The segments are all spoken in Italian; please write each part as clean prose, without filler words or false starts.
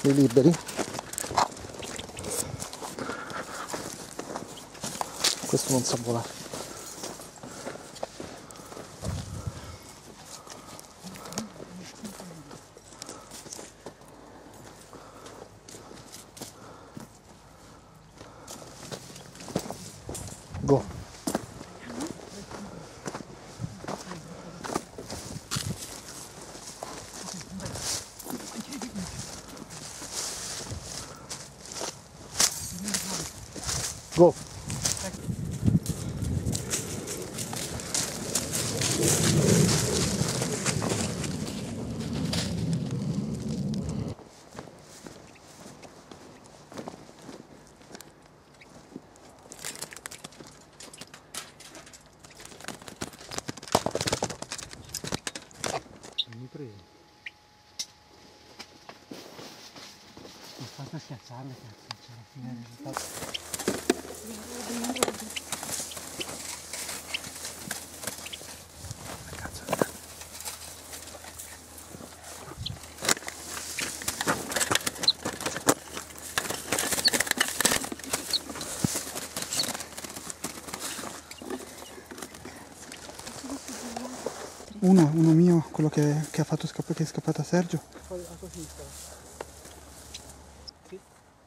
Li liberi? Questo non sa volare. Go. Go. Mi prego. Mi fate schiacciare, cazzo, c'è alla fine il risultato. Uno mio, quello che ha fatto che è scappato a Sergio. A tua sinistra. Sì.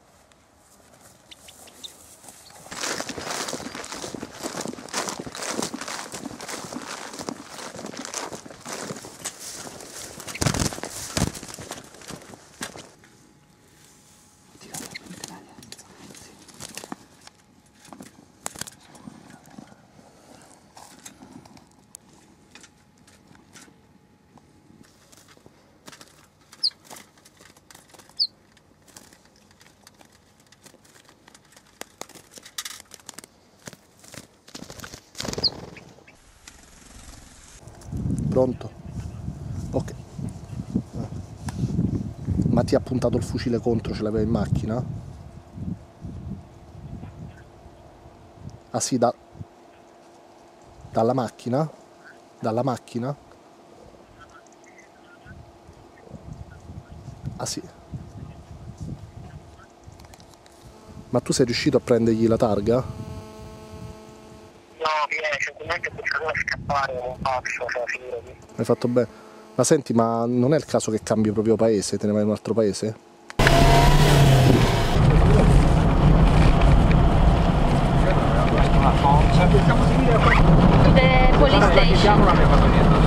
Pronto? Ok. Ma ti ha puntato il fucile contro, ce l'aveva in macchina? Ah sì, dalla macchina? Dalla macchina? Ah sì. Ma tu sei riuscito a prendergli la targa? No, semplicemente ho pensato a scappare come un pazzo, cioè figurati. Hai fatto bene. Ma senti, ma non è il caso che cambi proprio paese? Te ne vai in un altro paese? To the police station.